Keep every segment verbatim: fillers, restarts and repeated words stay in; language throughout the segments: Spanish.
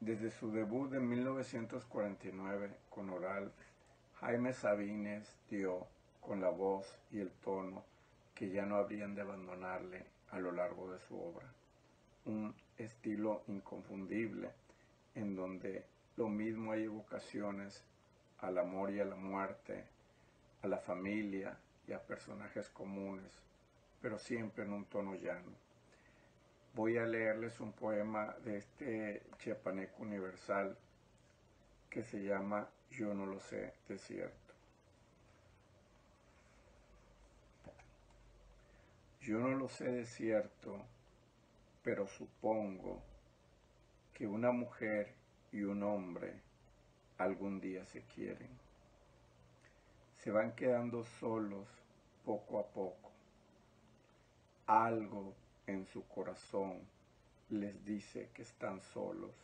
Desde su debut en mil novecientos cuarenta y nueve con Oral, Jaime Sabines dio, con la voz y el tono que ya no habrían de abandonarle a lo largo de su obra, un estilo inconfundible en donde lo mismo hay evocaciones al amor y a la muerte, a la familia y a personajes comunes, pero siempre en un tono llano. Voy a leerles un poema de este chiapaneco universal que se llama Yo no lo sé de cierto. Yo no lo sé de cierto, pero supongo que una mujer y un hombre algún día se quieren. Se van quedando solos poco a poco. Algo en su corazón les dice que están solos.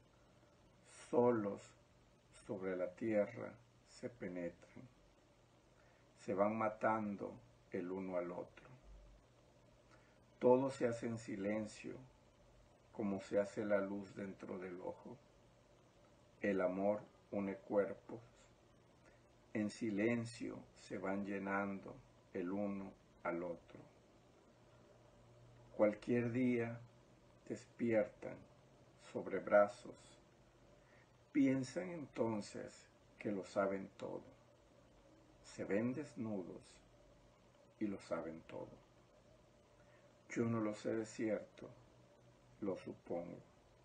Solos sobre la tierra se penetran. Se van matando el uno al otro. Todo se hace en silencio, como se hace la luz dentro del ojo. El amor une cuerpos. En silencio se van llenando el uno al otro. Cualquier día despiertan sobre brazos. Piensan entonces que lo saben todo. Se ven desnudos y lo saben todo. Yo no lo sé de cierto, lo supongo.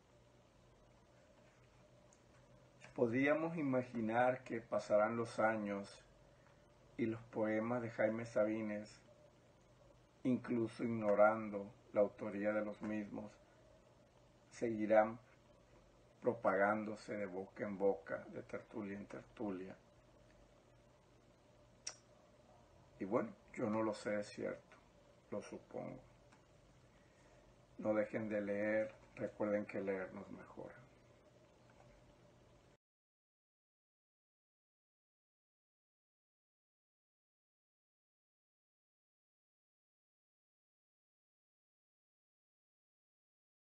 Podríamos imaginar que pasarán los años y los poemas de Jaime Sabines, incluso ignorando la autoría de los mismos, seguirán propagándose de boca en boca, de tertulia en tertulia. Y bueno, yo no lo sé de cierto, lo supongo. No dejen de leer, recuerden que leer nos mejora.